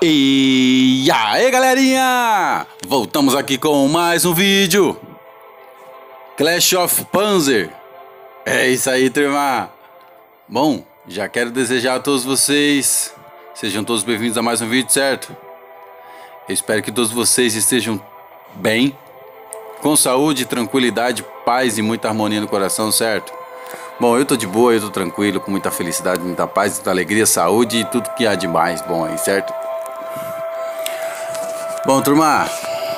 E aí galerinha, voltamos aqui com mais um vídeo Clash of Panzer. É isso aí, turma. Bom, já quero desejar a todos vocês, sejam todos bem-vindos a mais um vídeo, certo? Eu espero que todos vocês estejam bem, com saúde, tranquilidade, paz e muita harmonia no coração, certo? Bom, eu tô de boa, eu tô tranquilo, com muita felicidade, muita paz, muita alegria, saúde e tudo que há de mais bom aí, certo? Bom, turma,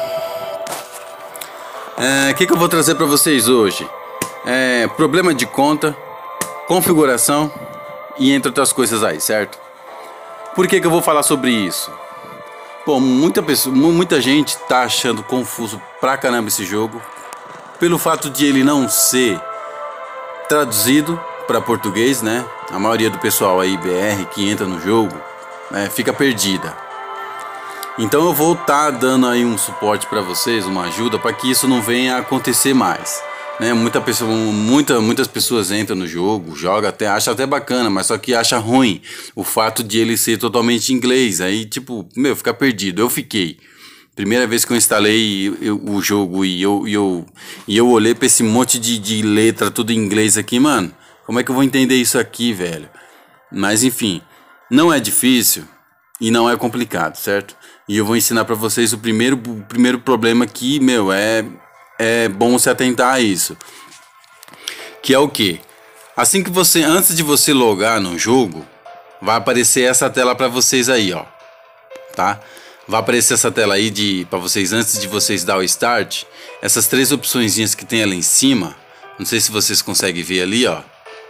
o que eu vou trazer para vocês hoje? Problema de conta, configuração e entre outras coisas aí, certo? Por que eu vou falar sobre isso? Bom, muita gente tá achando confuso pra caramba esse jogo, pelo fato de ele não ser traduzido para português, né? A maioria do pessoal aí BR que entra no jogo fica perdida. Então eu vou estar dando aí um suporte para vocês, uma ajuda para que isso não venha a acontecer mais, né? Muitas pessoas entram no jogo, acha até bacana, mas só que acha ruim o fato de ele ser totalmente em inglês. Aí tipo, fica perdido. Eu fiquei. Primeira vez que eu instalei o jogo e eu olhei para esse monte de letra tudo em inglês aqui, mano. Como é que eu vou entender isso aqui, velho? Mas enfim, não é difícil e não é complicado, certo? E eu vou ensinar para vocês o primeiro problema que, é bom se atentar a isso. Que é o quê? Assim que antes de você logar no jogo, vai aparecer essa tela para vocês aí, ó. Tá? Vai aparecer essa tela aí para vocês antes de vocês dar o start. Essas três opçõezinhas que tem ali em cima. Não sei se vocês conseguem ver ali, ó.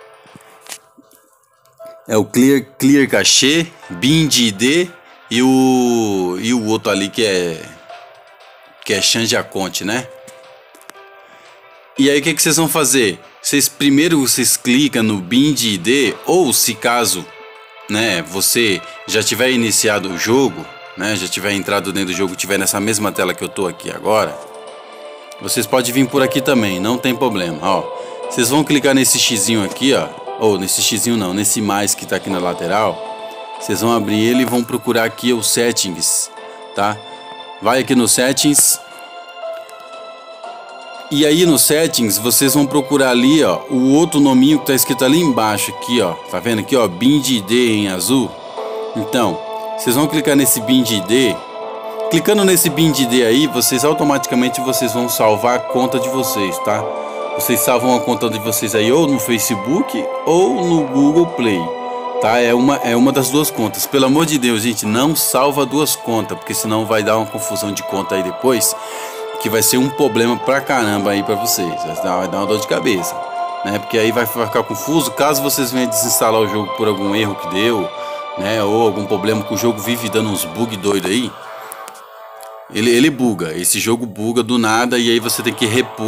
É o Clear Cache, Bind ID e o outro ali que é Change a Conte, né? E aí o que vocês vão fazer? Primeiro vocês clicam no Bind ID, ou se caso, né, você já tiver iniciado o jogo, né, já tiver entrado dentro do jogo, tiver nessa mesma tela que eu tô aqui agora, vocês podem vir por aqui também, não tem problema, ó. Vocês vão clicar nesse xizinho aqui, ó, ou nesse xizinho não, nesse mais que tá aqui na lateral. Vocês vão abrir ele e vão procurar aqui os settings, tá? Vai aqui no settings. E aí no settings vocês vão procurar ali, ó, o outro nominho que tá escrito ali embaixo aqui, ó. Tá vendo aqui, ó, Bind ID em azul? Então, vocês vão clicar nesse Bind ID. Clicando nesse Bind ID aí, automaticamente vão salvar a conta de vocês, tá? Vocês salvam a conta de vocês aí ou no Facebook ou no Google Play, tá? É uma das duas contas. Pelo amor de Deus, gente, não salva duas contas, porque senão vai dar uma confusão de conta aí depois, que vai ser um problema pra caramba aí pra vocês. Vai dar uma dor de cabeça, né? Porque aí vai ficar confuso caso vocês venham desinstalar o jogo por algum erro que deu, né? Ou algum problema que o jogo vive dando uns bug doido aí. Ele buga, esse jogo buga do nada e aí você tem que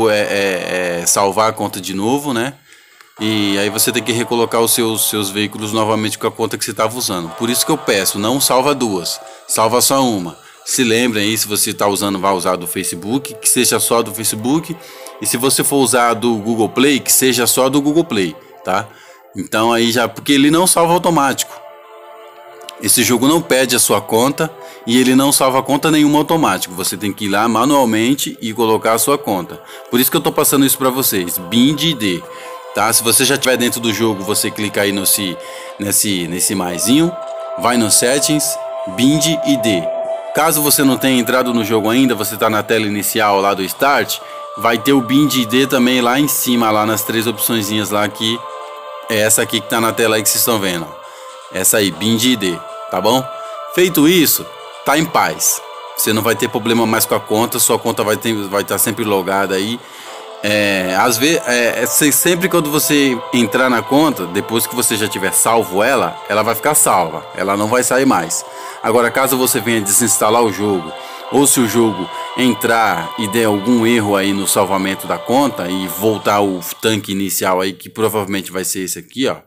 salvar a conta de novo, né? E aí você tem que recolocar os seus veículos novamente com a conta que você estava usando. Por isso que eu peço, não salva duas, salva só uma. Se lembrem aí, se você vai usar do Facebook, que seja só do Facebook. E se você for usar do Google Play, que seja só do Google Play, tá? Então aí porque ele não salva automático. Esse jogo não pede a sua conta e ele não salva conta nenhuma automático. Você tem que ir lá manualmente e colocar a sua conta. Por isso que eu tô passando isso para vocês. Bind ID, tá? Se você já estiver dentro do jogo, você clica aí nesse maisinho, vai no Settings, Bind ID. Caso você não tenha entrado no jogo ainda, você tá na tela inicial lá do Start, vai ter o Bind ID também lá em cima, lá nas três opçõezinhas lá que é essa aqui que tá na tela aí que vocês estão vendo. Essa aí, Bind ID, tá bom? Feito isso, tá em paz. Você não vai ter problema mais com a conta, sua conta vai estar sempre logada aí. Às vezes, sempre quando você entrar na conta, depois que você já tiver salvo ela vai ficar salva, ela não vai sair mais. Agora, caso você venha desinstalar o jogo, ou se o jogo entrar e der algum erro aí no salvamento da conta e voltar o tanque inicial aí, que provavelmente vai ser esse aqui, ó.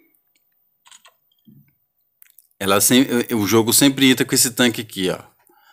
O jogo sempre entra com esse tanque aqui, ó.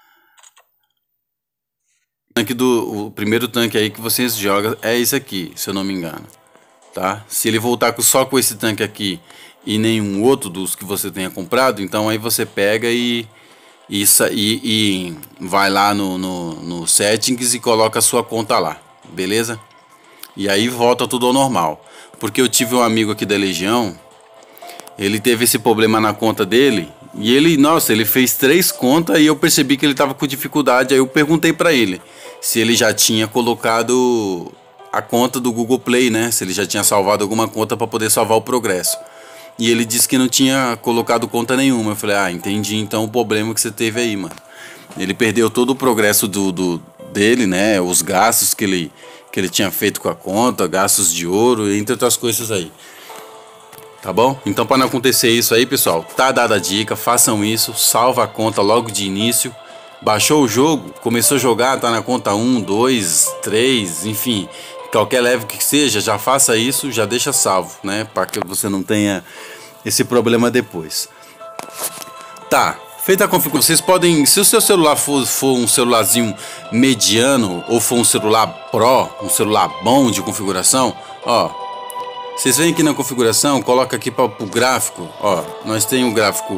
O primeiro tanque aí que vocês jogam é esse aqui, se eu não me engano, tá? Se ele voltar só com esse tanque aqui e nenhum outro dos que você tenha comprado, então aí você pega e e vai lá no settings e coloca a sua conta lá, beleza? E aí volta tudo ao normal. Porque eu tive um amigo aqui da Legião, ele teve esse problema na conta dele e ele, nossa, ele fez 3 contas e eu percebi que ele tava com dificuldade. Aí eu perguntei pra ele se ele já tinha colocado a conta do Google Play, né? Se ele já tinha salvado alguma conta pra poder salvar o progresso. E ele disse que não tinha colocado conta nenhuma. Eu falei, ah, entendi então o problema que você teve aí, mano. Ele perdeu todo o progresso dele, né? Os gastos que ele tinha feito com a conta, gastos de ouro, entre outras coisas aí. Tá bom? Então, para não acontecer isso aí, pessoal, tá dada a dica, façam isso, salva a conta logo de início. Baixou o jogo, começou a jogar, tá na conta 1, 2, 3, enfim, qualquer level que seja, já faça isso, já deixa salvo, né? Para que você não tenha esse problema depois. Tá, feita a configuração, vocês podem, se o seu celular for um celularzinho mediano ou for um celular Pro, um celular bom de configuração, ó. Vocês vêm aqui na configuração, coloca aqui para o gráfico, ó, nós temos o gráfico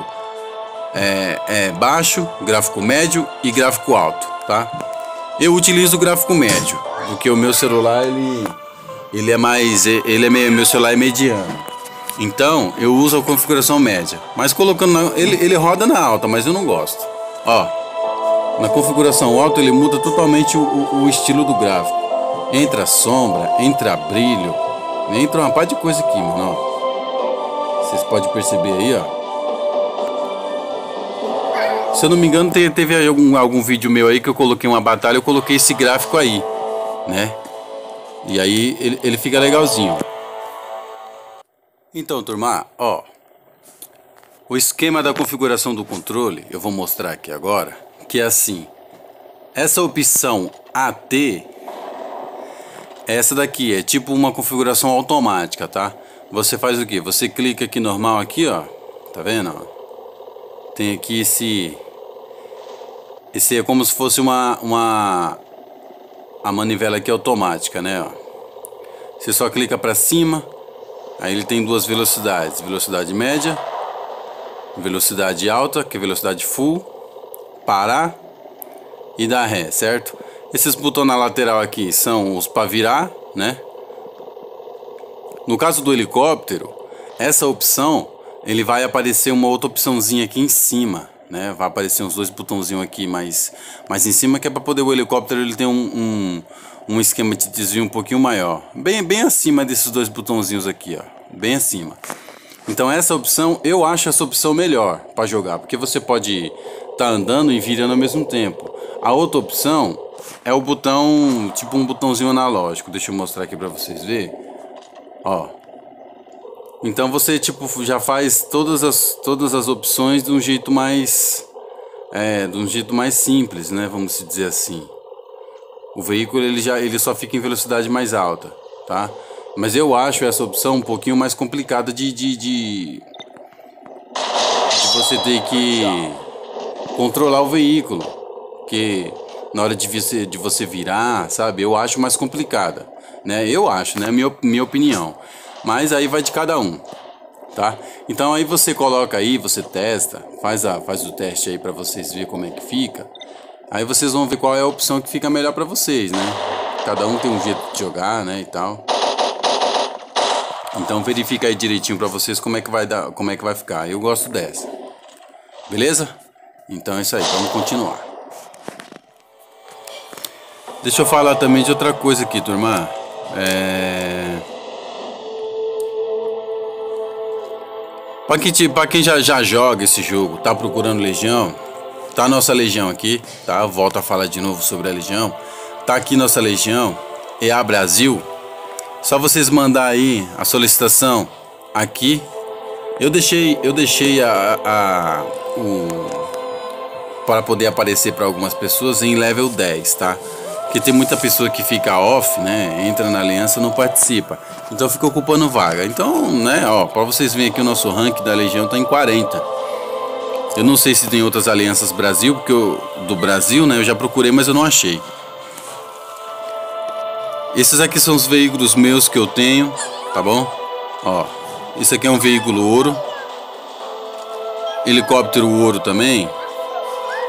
baixo, gráfico médio e gráfico alto, tá? Eu utilizo o gráfico médio, porque o meu celular meu celular é mediano. Então, eu uso a configuração média, mas colocando ele roda na alta, mas eu não gosto. Ó, na configuração alta ele muda totalmente o estilo do gráfico. Entra sombra, entra brilho, entra uma parte de coisa aqui, mano, ó. Vocês podem perceber aí, ó. Se eu não me engano, teve algum vídeo meu aí que eu coloquei uma batalha, eu coloquei esse gráfico aí, né? E aí ele fica legalzinho. Então, turma, ó. O esquema da configuração do controle, eu vou mostrar aqui agora, que é assim. Essa opção AT, essa daqui é tipo uma configuração automática, tá? Você faz o que? Você clica aqui normal aqui, ó. Tá vendo? Ó? Tem aqui esse é como se fosse a manivela aqui automática, né? Ó. Você só clica para cima, aí ele tem 2 velocidades: velocidade média, velocidade alta, que é velocidade full, parar e dar ré, certo? Esses botões na lateral aqui são os para virar, né? No caso do helicóptero, essa opção, ele vai aparecer uma outra opçãozinha aqui em cima, né? Vai aparecer uns 2 botãozinhos aqui mais em cima, que é para poder o helicóptero ele ter um esquema de desvio um pouquinho maior, bem acima desses 2 botãozinhos aqui, ó, bem acima. Então essa opção, eu acho essa opção melhor para jogar, porque você pode estar andando e virando ao mesmo tempo. A outra opção é o botão, tipo um botãozinho analógico. Deixa eu mostrar aqui para vocês verem. Ó. Então você tipo já faz todas as opções de um jeito mais simples, né? Vamos dizer assim. O veículo ele só fica em velocidade mais alta, tá? Mas eu acho essa opção um pouquinho mais complicada de você ter que controlar o veículo, porque na hora de você virar, sabe? Eu acho mais complicada, né? Eu acho, né? Minha opinião. Mas aí vai de cada um, tá? Então aí você coloca aí, você testa, faz o teste aí para vocês verem como é que fica. Aí vocês vão ver qual é a opção que fica melhor para vocês, né? Cada um tem um jeito de jogar, né, e tal. Então verifica aí direitinho para vocês como é que vai ficar. Eu gosto dessa. Beleza? Então é isso aí, vamos continuar. Deixa eu falar também de outra coisa aqui, turma. Pra quem já joga esse jogo, tá procurando Legião, tá a nossa Legião aqui, tá? Volto a falar de novo sobre a Legião. Tá aqui nossa Legião, EA Brasil. Só vocês mandar aí a solicitação aqui. Eu deixei para poder aparecer para algumas pessoas em level 10, tá? Porque tem muita pessoa que fica off, né? Entra na aliança e não participa. Então fica ocupando vaga. Então, né, ó, para vocês verem aqui o nosso rank da Legião tá em 40. Eu não sei se tem outras alianças Brasil, porque do Brasil, né, eu já procurei, mas eu não achei. Esses aqui são os veículos meus que eu tenho, tá bom? Ó, esse aqui é um veículo ouro. Helicóptero ouro também.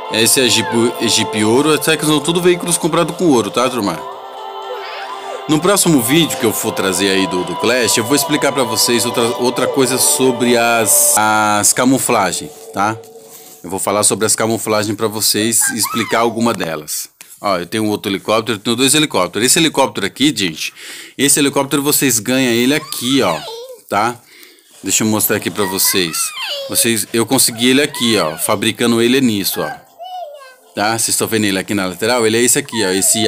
Esse é Jeep Ouro. Até que são tudo veículos comprados com ouro, tá, turma? No próximo vídeo que eu for trazer aí do Clash, eu vou explicar pra vocês outra coisa sobre as camuflagens, tá? Eu vou falar sobre as camuflagens pra vocês e explicar alguma delas. Ó, eu tenho outro helicóptero, eu tenho 2 helicópteros. Esse helicóptero aqui, gente, esse helicóptero vocês ganham ele aqui, ó, tá? Deixa eu mostrar aqui pra vocês. Eu consegui ele aqui, ó, fabricando ele nisso, ó. Tá? Vocês estão vendo ele aqui na lateral? Ele é esse aqui, ó, esse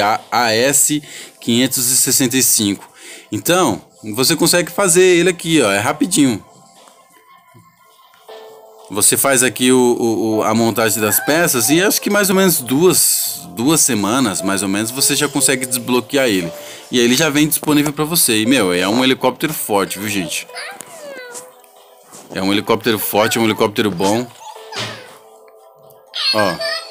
AS565. Então, você consegue fazer ele aqui, ó, é rapidinho. Você faz aqui a montagem das peças e acho que mais ou menos duas semanas, mais ou menos, você já consegue desbloquear ele. E aí ele já vem disponível para você. E, meu, é um helicóptero forte, viu, gente? É um helicóptero forte, é um helicóptero bom. Ó.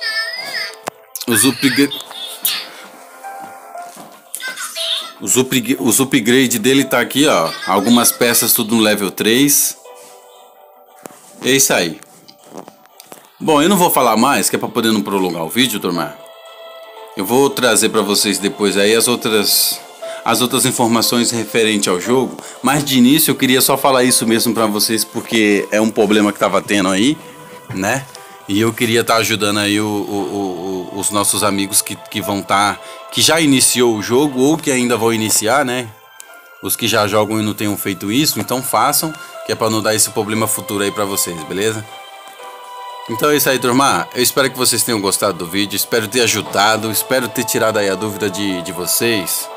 Os upgrade dele tá aqui, ó. Algumas peças tudo no level 3. É isso aí. Bom, eu não vou falar mais, que é pra poder não prolongar o vídeo, turma. Eu vou trazer pra vocês depois aí as outras informações referentes ao jogo. Mas de início eu queria só falar isso mesmo pra vocês, porque é um problema que tava tendo aí, né? E eu queria estar ajudando aí os nossos amigos que vão estar, que já iniciou o jogo ou que ainda vão iniciar, né? Os que já jogam e não tenham feito isso, então façam, que é para não dar esse problema futuro aí para vocês, beleza? Então é isso aí, turma. Eu espero que vocês tenham gostado do vídeo, espero ter ajudado, espero ter tirado aí a dúvida de vocês.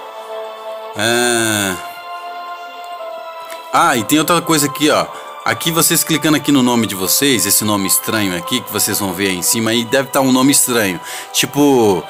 E tem outra coisa aqui, ó. Aqui vocês clicando aqui no nome de vocês, esse nome estranho aqui que vocês vão ver aí em cima, aí deve estar um nome estranho, tipo,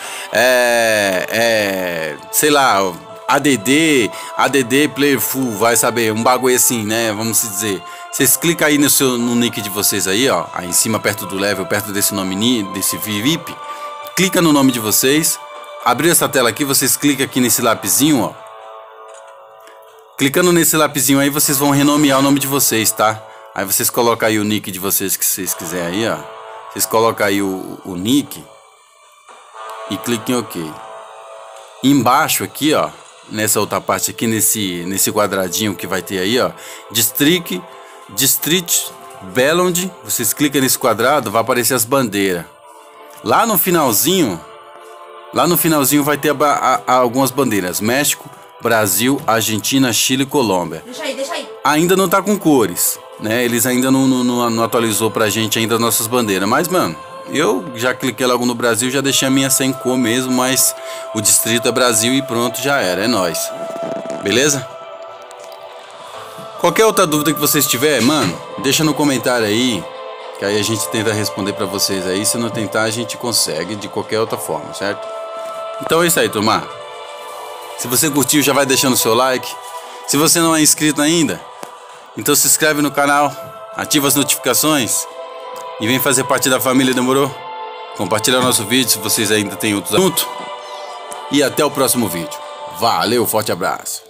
sei lá, ADD Player Full, vai saber, um bagulho assim, né, vamos dizer. Vocês clicam aí no nick de vocês aí, ó, aí em cima perto do level, perto desse nome, desse VIP, clica no nome de vocês, abrir essa tela aqui, vocês clicam aqui nesse lapisinho, ó. Clicando nesse lapisinho aí, vocês vão renomear o nome de vocês, tá? Aí vocês colocam aí o nick de vocês que vocês quiserem aí, ó. Vocês colocam aí o nick e cliquem em OK. E embaixo aqui, ó, nessa outra parte aqui, nesse quadradinho que vai ter aí, ó, District Bellond, vocês clicam nesse quadrado, vai aparecer as bandeiras. Lá no finalzinho vai ter algumas bandeiras: México, Brasil, Argentina, Chile e Colômbia. Deixa aí. Ainda não tá com cores, né? Eles ainda não atualizou pra gente ainda as nossas bandeiras. Mas, mano, eu já cliquei logo no Brasil, já deixei a minha sem cor mesmo, mas o distrito é Brasil e pronto, já era, é nóis. Beleza? Qualquer outra dúvida que vocês tiverem, mano, deixa no comentário aí, que aí a gente tenta responder pra vocês aí. Se não tentar, a gente consegue de qualquer outra forma, certo? Então é isso aí, turma. Se você curtiu, já vai deixando o seu like. Se você não é inscrito ainda, então se inscreve no canal, ativa as notificações e vem fazer parte da família, demorou? Compartilha nosso vídeo se vocês ainda têm outros assuntos. E até o próximo vídeo. Valeu, forte abraço.